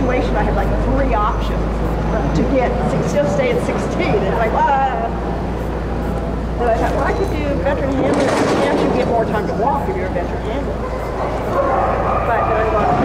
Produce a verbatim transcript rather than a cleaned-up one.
situation, I had like three options to get, still stay at sixteen. It's like, ah. But I thought, well, I could do veteran handler. Can't you get more time to walk if you're a veteran handler? But then I thought,